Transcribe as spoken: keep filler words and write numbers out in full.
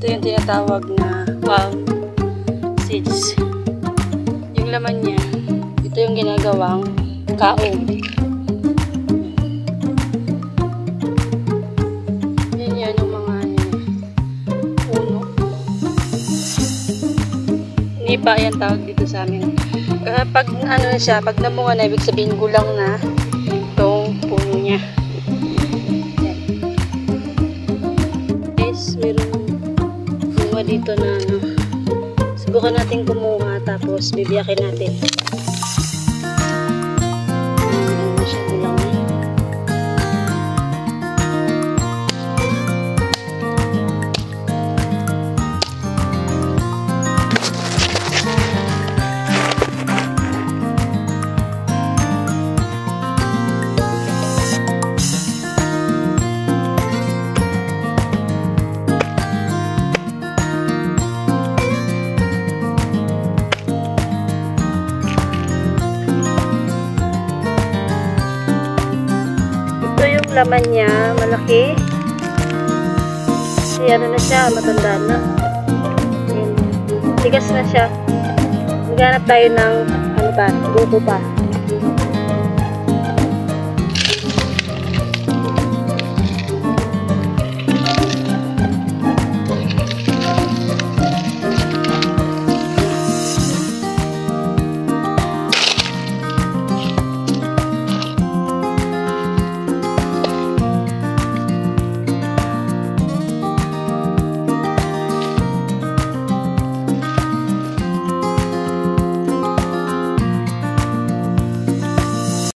yung tinatawag na palm seeds. Yung laman niya, ito yung ginagawang kaong. Yan yan yung mga ano, puno. Nipa yan tawag dito sa amin. Pag ano na siya, pag namunga na, ibig sabihin gulang na itong puno niya. Meron bunga dito na ano. Subukan natin kumuha tapos bibiyakin natin. Ano siya gulang na. Laman niya, malaki. Kasi ano na siya, matanda na. Tigas na siya. Maghanap tayo ng ano pa, buko pa.